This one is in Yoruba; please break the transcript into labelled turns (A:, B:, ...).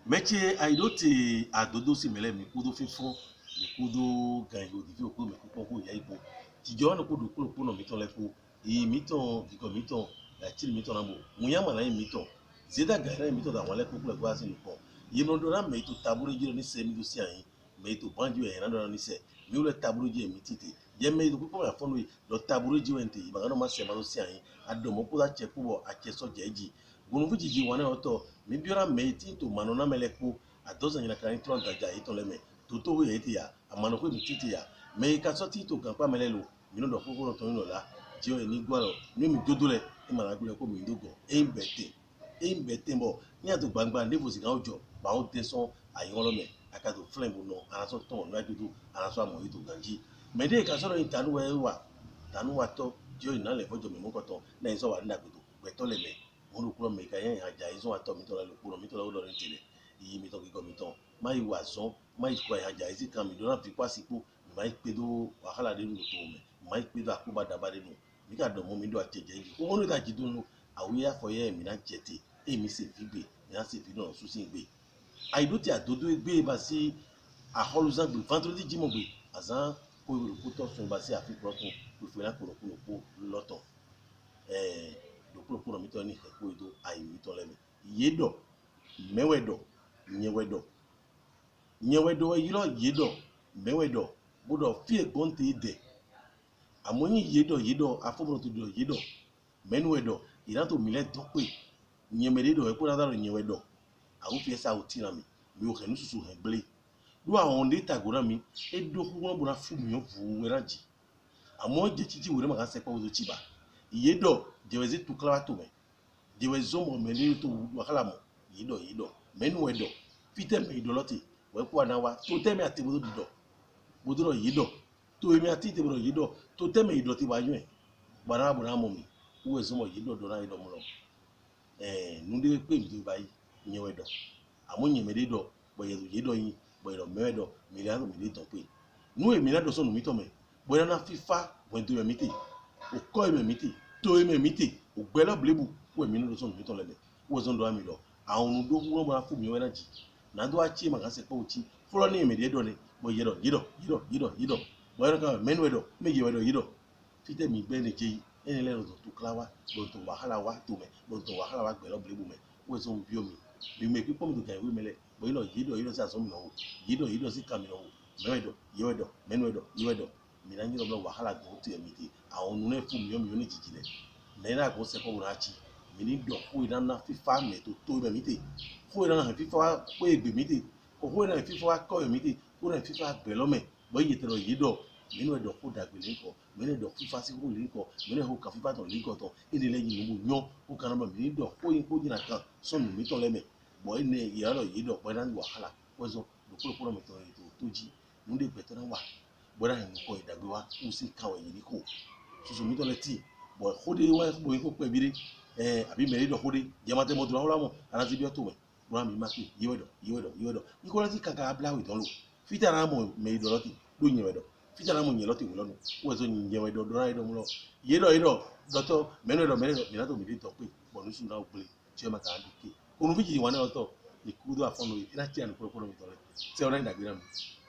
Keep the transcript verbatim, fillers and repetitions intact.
A: Meche aidote adodo si mele mi kudo fifon mi kudo ganyo di fi okudo mi kudo ko ya ipo tijo no kudo kudo kudo miton lepo e miton diko miton la chiri miton na mo muyama na miton zeda gana miton da wale kudo ko asi nko ye no do na me to taburo jiro ni se mi do si ayin me to banjo e na do ni se mi o le taburo je mi tite ye me do kudo ya fonu lo taburo ji wente ibagano ma se ma do si ayin adomo ko da che kubo a che so jeji gunu fuji ji wane oto mi biora me ti to mano na mele ko adoza nyina kan tron gaja ito leme to to we eti ya amano ko mi titi ya me ka so ti to kan pa mele lo mi no do ko ko to no la ji o ni gwaro ni mi dodo le e mara gbe ko mi dogo e mbete e mbete mo ni ato gbangba nevo si kan ojo ba o de so ayon lo me aka to flame bo no ara so ton no ajudu ara so amo ito ganji me de ka so ro intanu we wa tanu wa to ji o ina le fojo mi mo ko to na so wa nda gbedo gbe to le me mo ro kuro me ka yen aja izo wa to mi to la lo kuro mi to la lo rin tile iyi mi to ki ko mi to ma yi wa so ma yi ko aja isi kan mi do na fi pa sipo ma yi pe do wahala de nu to me ma yi pe do akuba daba de nu mi ka do mo mi do ajeje yi ko wonu ta jidun nu awi afo ye mi na jete e mi se fi gbe mi na se fi no su sin gbe aido ti adodo gbe ba si aholuza gbe vendredi jimo gbe azan ko ko to sun ba si afi protun ko fi na ko ko ko loto eh do ko ko mi to ni ko do ayi mi to le mi yedo mewedo nyewedo nyewedo yiro yedo mewedo bodo fi egbon te de amoyin yedo yedo afobro to do yedo menuwedo ira to mile don pe nyemeredo e ko na daro nyewedo awu fi esa otira mi mi o henu susu hen ble do awon data gora mi e do ko won bora fu mi o fu weraji amo je titi wore ma kan se pa o chiba yedo jewezi tu klawa to me jewezo mo mele to wakala mo yedo yedo menuwedo fite me idoloti we ku anawa to teme ati bodo dido bodo yido to emi ati te bodo yido to teme idoti wa yun e gbara bura mo mi uwe zomo yido do na yido mo lo eh nunde pe mi bayi yen wedo amunyin me dido boye yido yin boye do mewedo mi la mi dido pe nu emi na do so nu mi to me boye na fifa bo do mi ti o ko emi mi ti to emi mi ti o gbe lo blebu we mi no do so nu mi to le be wo zo ndo ami lo àwọn do won ma fu mi we na ji na do achi ma kan se pe uchi furo ni mi de do ni bo yedo yedo yedo yedo yedo bo ero kan menu wedo me ye wedo yedo fite mi gbe ni je eni le ro to klawa bo to wahala wa to me bo to wahala wa gbe lo blebu me wo zo bi omi bi me pipo mi to kan we mele bo ino yedo yedo sa so mi no yedo yedo si kan mi no mewedo yewedo menu wedo yewedo mi na ni lo wahala go to emi ti àwọn nu ne fu mi o mi o ni jijile na ina ko se ko wona chi mi ni do fún ìdáná fífa mi tó tó ibẹ̀ mi tè fún ìdáná fífa pé ègbè mi tè kò fún ìdáná fífa kọ́ mi tè fún ìdáná fífa gbẹ̀ lọ́mẹ̀ bọ́ iye tẹ̀rọ yìí dọ̀ nínú ẹ̀dọ̀ kó dàgbé lẹ́kọ̀ọ́ nínú ẹ̀dọ̀ fífa sí kó lẹ́kọ̀ọ́ nínú ẹ̀hó kan fífa tàn lẹ́kọ̀ọ́ tán èdè lẹ́yìn ìlú yán ó kan náà mi ní dọ̀ kó yín kó jìnnà kan sọnù mi tán lẹ́mẹ̀ bọ́ ẹni ìyàrá yìí dọ̀ bọ́ ẹni wàhálà wọ́n sọ lókòlókòló mi tán ètò tó jí nílé ìgbẹ́tọ́ náà wà bọ́dà yìí kọ́ ìdàgbé wa kó sì káwọn ẹ̀yìn ní kò soso mi tán lẹ́ tì bọ́ kóde wá bóyin kó pẹ́ bírí eh abi meri do hode jamate mo dura hola mo anati bi o to me bura mi ma pe yewedo yewedo yewedo ikola ti kaka abla we don lo fita na mo me do loti do yewedo fita na mo yen loti wo lonu wo so yin yewedo do ra do mo lo yedo yedo doto menu do menu mi na to mi de to pe bonu su na ogle ti o ma ka duke onu biji wa na oto ikudo afonu ina ti an pro pro mi to le ti o na ndagbe na mi